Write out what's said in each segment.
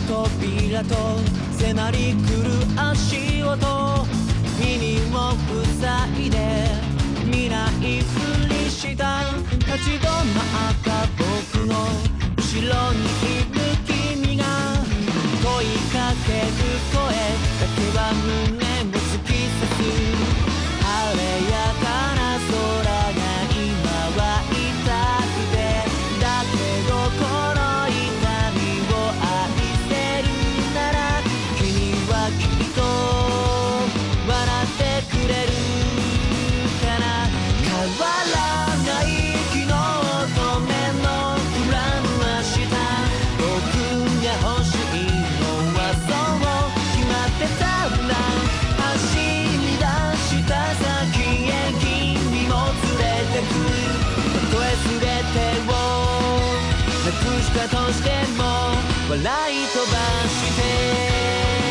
扉と迫り来る足音、耳を塞いで見ないふりした。立ち止まった僕の後ろにいる君が声かける声だけは胸を突き刺す。晴れやかな空が今は痛くて、だけどこの痛みを愛せるなら君はきっと笑ってくれるかな。変わらない昨日と目の裏の明日、僕が欲しいのはそう決まってたんだ。走り出した先へ君も連れてく。たとえ全てをなくしたとしても笑い飛ばして。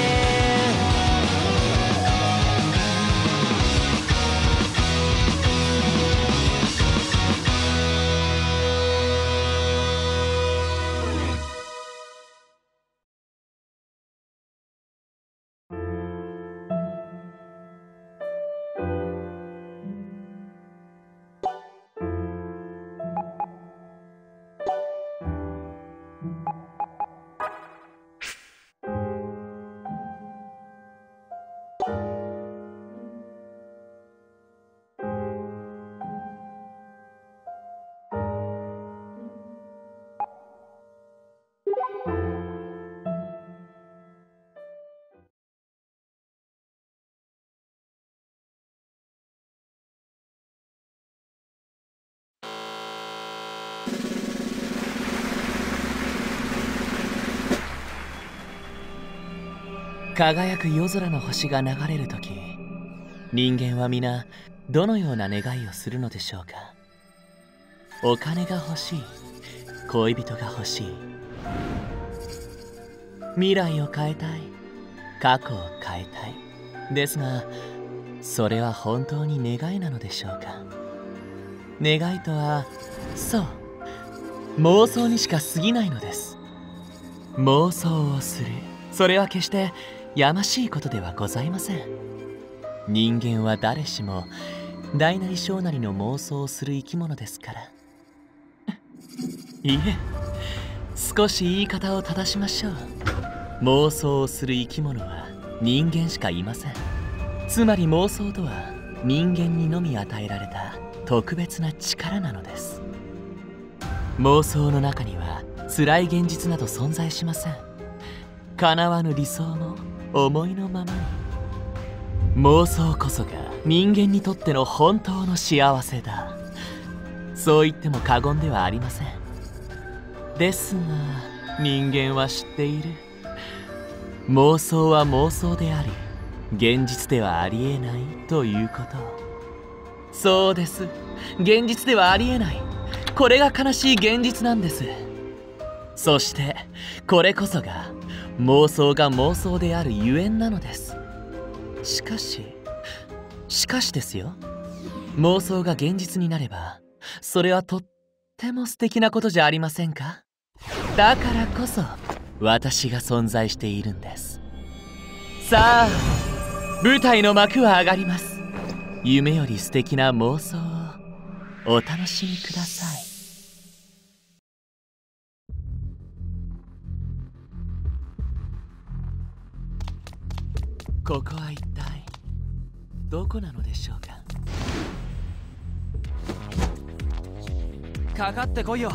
輝く夜空の星が流れるとき、人間は皆どのような願いをするのでしょうか。お金が欲しい、恋人が欲しい、未来を変えたい、過去を変えたい。ですが、それは本当に願いなのでしょうか。願いとは、そう、妄想にしか過ぎないのです。妄想をする、それは決してやましいことではございません。人間は誰しも大なり小なりの妄想をする生き物ですから。いえ、少し言い方を正しましょう。妄想をする生き物は人間しかいません。つまり妄想とは人間にのみ与えられた特別な力なのです。妄想の中には辛い現実など存在しません。叶わぬ理想も思いのままに。妄想こそが人間にとっての本当の幸せだ。そう言っても過言ではありません。ですが人間は知っている。妄想は妄想であり、現実ではありえないということ。そうです、現実ではありえない。これが悲しい現実なんです。そしてこれこそが妄想が妄想であるゆえんなのです。しかしですよ、妄想が現実になればそれはとっても素敵なことじゃありませんか。だからこそ私が存在しているんです。さあ、舞台の幕は上がります。夢より素敵な妄想をお楽しみください。ここは一体どこなのでしょうか。かかってこいよ。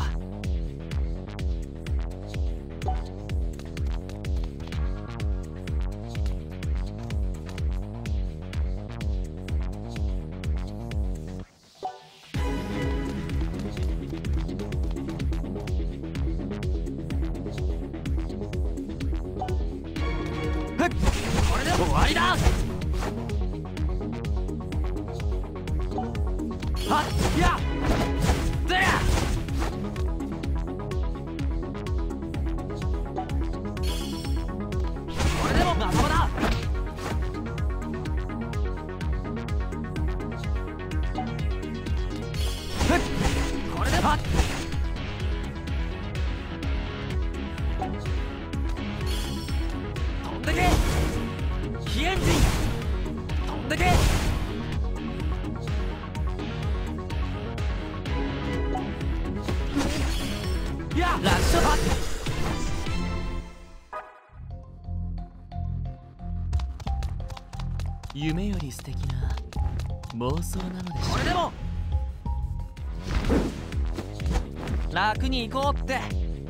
これで終わりだ。はっやっでや。これでもまともだ。これではっ。 楽勝だ。 夢より素敵な妄想なのでしょう。 これでも楽に行こうって。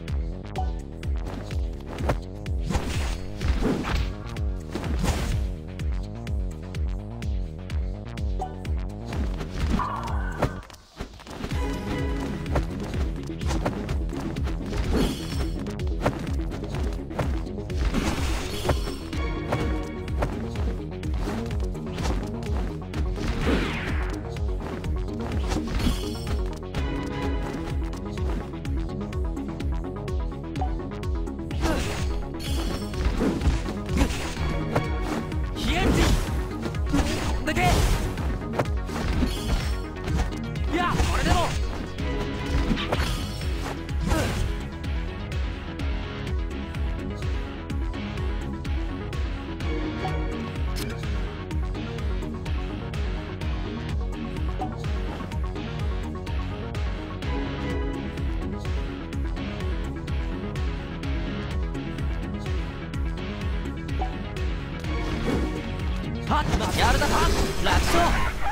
やるだか楽勝。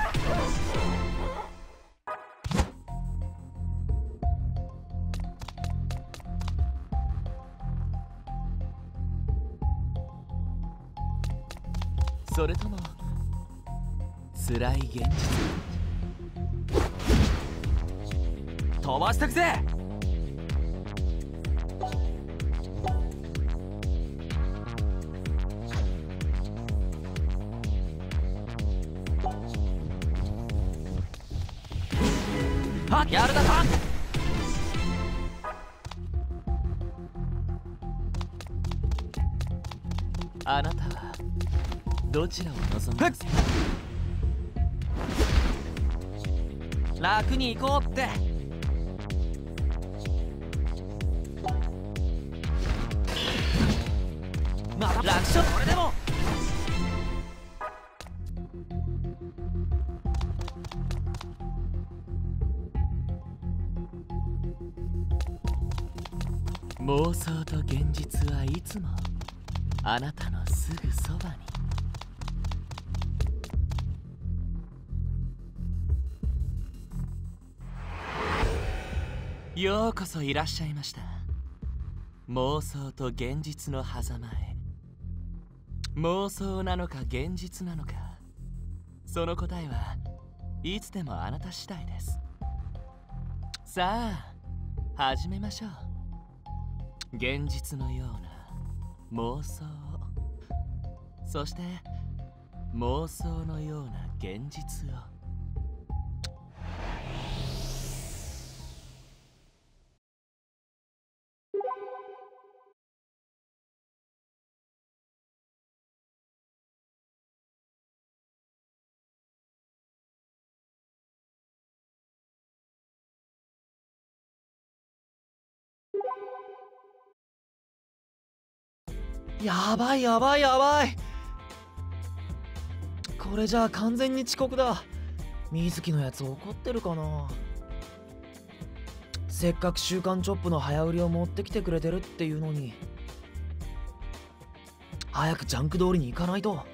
それとも辛い現実。 飛ばしてくぜ。やるだか。 あなたはどちらを望みますか。 楽に行こうって。また楽勝。これでも妄想と現実はいつもあなたのすぐそばに。ようこそいらっしゃいました。妄想と現実の狭間へ。妄想なのか現実なのか、その答えはいつでもあなた次第です。さあ始めましょう。現実のような妄想、そして妄想のような現実を。 やばいやばいやばい。これじゃあ完全に遅刻だ。水木のやつ怒ってるかな。せっかく週刊チョップの早売りを持ってきてくれてるっていうのに、早くジャンク通りに行かないと。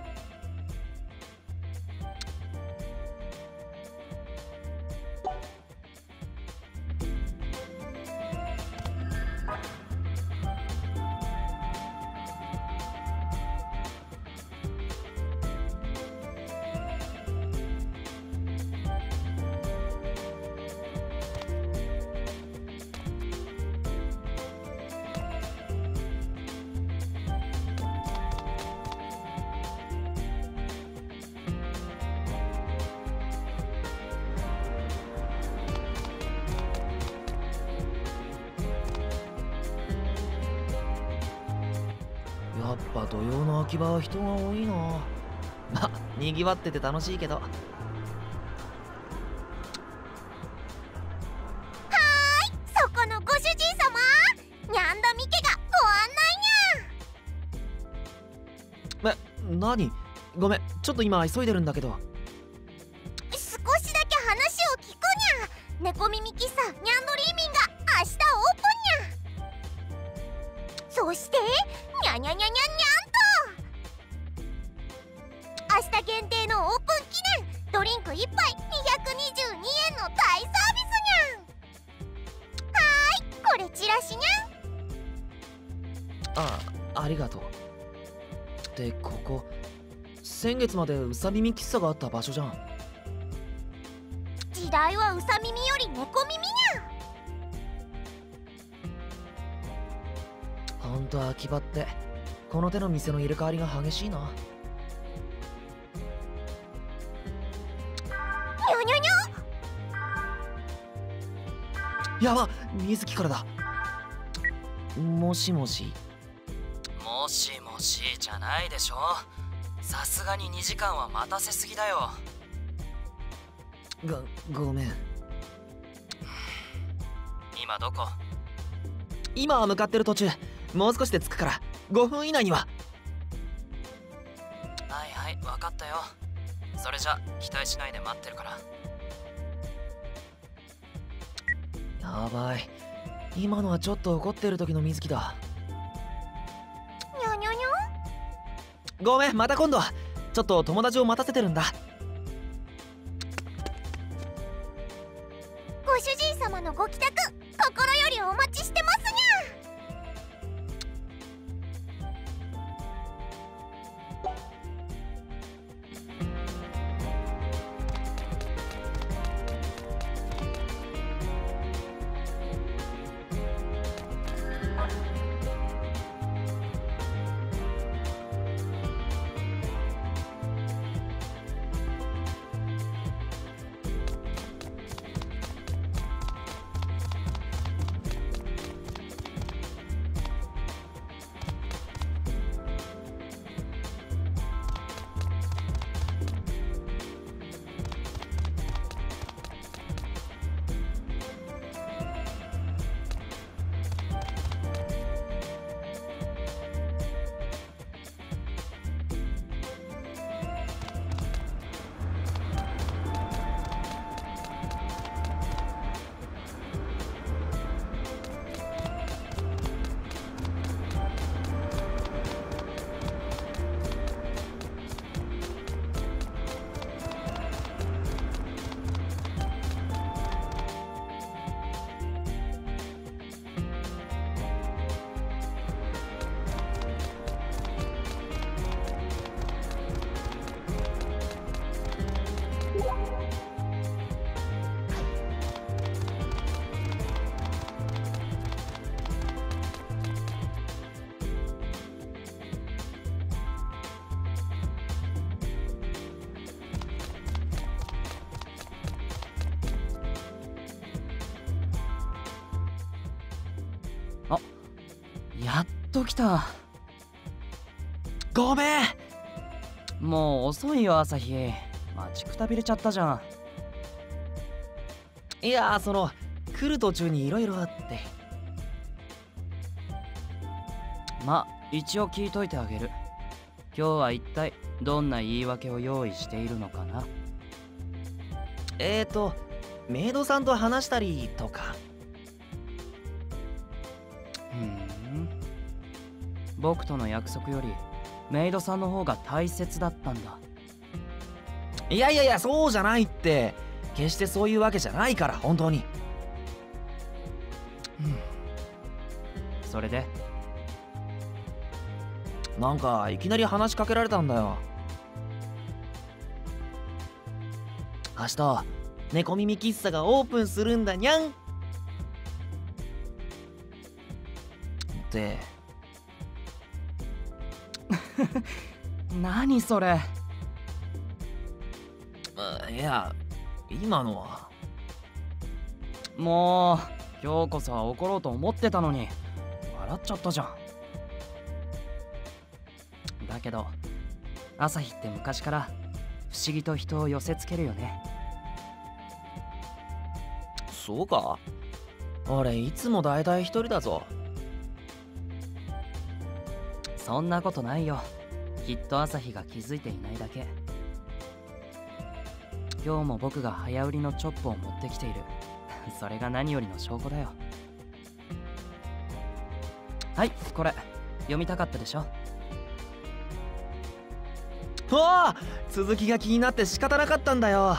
やっぱ土曜の秋葉は人が多いな。ま、にぎわってて楽しいけど。 そこのご主人様、ニャンダミ家がご案内にゃ。 なに、ごめん、ちょっと今急いでるんだけど。 少しだけ話を聞くにゃ。猫耳喫茶ニャンドリーミンが明日オープンにゃ。 そしてにゃにゃにゃにゃにゃんと明日限定のオープン記念ドリンク1杯222円の大サービスにゃん。これチラシにゃん。 ありがとう。で、ここ先月までうさ耳喫茶があった場所じゃん。 時代はうさ耳より猫耳にゃん。 ほんと秋葉ってこの手の店の入れ替わりが激しいな。 にゃにゃにゃ。 やば、水木からだ。もしもし。 もしもしじゃないでしょ。さすがに2時間は待たせすぎだよ。 ごめん。 今どこ？ 今は向かってる途中。もう少しで着くから5分以内には。 はいはい、分かったよ。それじゃ期待しないで待ってるから。 やばい、今のはちょっと怒ってる時の水木だ。 にゃにゃにゃ。 ごめん、また今度。ちょっと友達を待たせてるんだ。 ご主人様のご帰宅心よりお待ちしてますにゃ。 やっと来た。 ごめん。 もう遅いよ朝日。待ちくたびれちゃったじゃん。 いや、来る途中に色々あって。 ま、一応聞いといてあげる。今日は一体どんな言い訳を用意しているのかな。 メイドさんと話したりとか。 僕との約束よりメイドさんの方が大切だったんだ。 いやいやいや、そうじゃないって。決してそういうわけじゃないから、本当に。 それでなんかいきなり話しかけられたんだよ。明日猫耳喫茶がオープンするんだにゃんって。 何それ。 いや、今のは。 もう今日こそは怒ろうと思ってたのに笑っちゃったじゃん。だけど朝日って昔から不思議と人を寄せつけるよね。 そうか？俺いつもだいたい一人だぞ。 そんなことないよ。きっと朝日が気づいていないだけ。今日も僕が早売りのチョップを持ってきている。それが何よりの証拠だよ。はい、これ読みたかったでしょ。 おお、続きが気になって仕方なかったんだよ。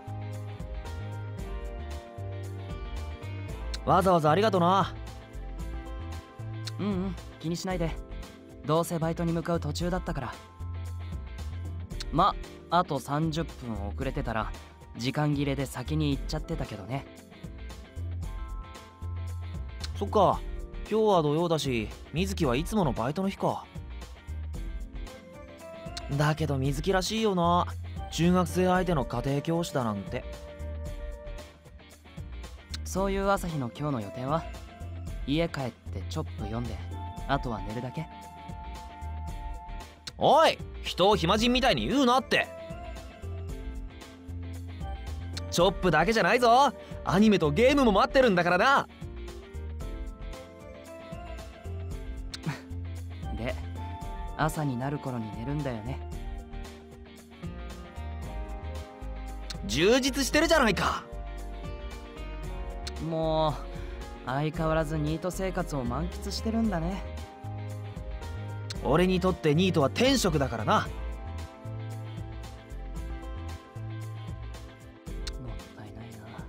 わざわざありがとな。 うんうん、気にしないで。どうせバイトに向かう途中だったから。ま、あと30分遅れてたら時間切れで先に行っちゃってたけどね。 そっか、今日は土曜だし、水木はいつものバイトの日か。だけど水木らしいよな、中学生相手の家庭教師だなんて。 そういう朝日の今日の予定は、家帰ってチョップ読んで、あとは寝るだけ。 おい、人を暇人みたいに言うなって。チョップだけじゃないぞ、アニメとゲームも待ってるんだからな。 で、朝になる頃に寝るんだよね。 充実してるじゃないか。 もう相変わらずニート生活を満喫してるんだね。 俺にとってニートは天職だからな。 もったいない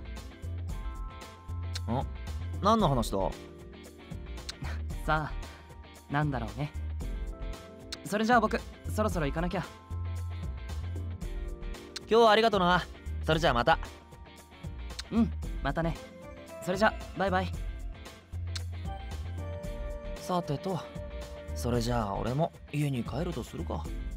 な。 ん？何の話だ？ さあ、なんだろうね。それじゃあ僕、そろそろ行かなきゃ。 今日はありがとな。それじゃあまた。 うん、またね。それじゃバイバイ。 さてと、それじゃあ俺も家に帰るとするか。